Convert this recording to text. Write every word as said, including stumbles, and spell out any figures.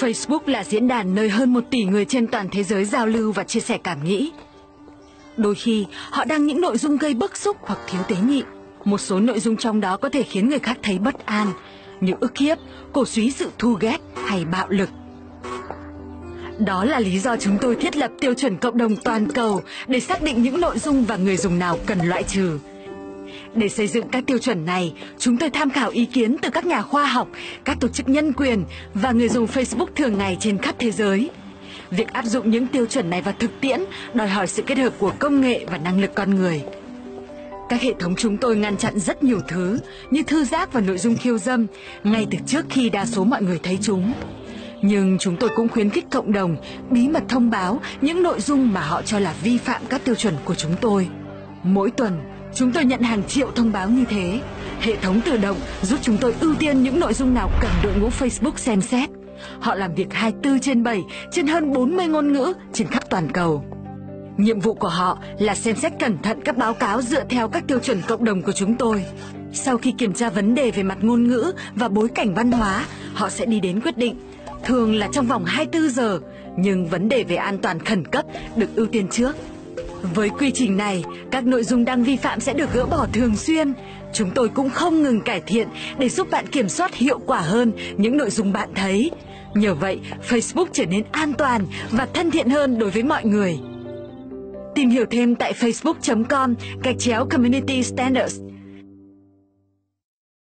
Facebook là diễn đàn nơi hơn một tỷ người trên toàn thế giới giao lưu và chia sẻ cảm nghĩ. Đôi khi, họ đăng những nội dung gây bức xúc hoặc thiếu tế nhị. Một số nội dung trong đó có thể khiến người khác thấy bất an, như ức hiếp, cổ suý sự thù ghét hay bạo lực. Đó là lý do chúng tôi thiết lập tiêu chuẩn cộng đồng toàn cầu để xác định những nội dung và người dùng nào cần loại trừ. Để xây dựng các tiêu chuẩn này, chúng tôi tham khảo ý kiến từ các nhà khoa học, các tổ chức nhân quyền và người dùng Facebook thường ngày trên khắp thế giới. Việc áp dụng những tiêu chuẩn này vào thực tiễn đòi hỏi sự kết hợp của công nghệ và năng lực con người. Các hệ thống chúng tôi ngăn chặn rất nhiều thứ như thư giác và nội dung khiêu dâm ngay từ trước khi đa số mọi người thấy chúng. Nhưng chúng tôi cũng khuyến khích cộng đồng bí mật thông báo những nội dung mà họ cho là vi phạm các tiêu chuẩn của chúng tôi. Mỗi tuần, chúng tôi nhận hàng triệu thông báo như thế. Hệ thống tự động giúp chúng tôi ưu tiên những nội dung nào cần đội ngũ Facebook xem xét. Họ làm việc hai mươi tư trên bảy trên hơn bốn mươi ngôn ngữ trên khắp toàn cầu. Nhiệm vụ của họ là xem xét cẩn thận các báo cáo dựa theo các tiêu chuẩn cộng đồng của chúng tôi. Sau khi kiểm tra vấn đề về mặt ngôn ngữ và bối cảnh văn hóa, họ sẽ đi đến quyết định, thường là trong vòng hai mươi tư giờ, nhưng vấn đề về an toàn khẩn cấp được ưu tiên trước. Với quy trình này, các nội dung đang vi phạm sẽ được gỡ bỏ thường xuyên. Chúng tôi cũng không ngừng cải thiện để giúp bạn kiểm soát hiệu quả hơn những nội dung bạn thấy. Nhờ vậy, Facebook trở nên an toàn và thân thiện hơn đối với mọi người. Tìm hiểu thêm tại facebook chấm com gạch chéo community standards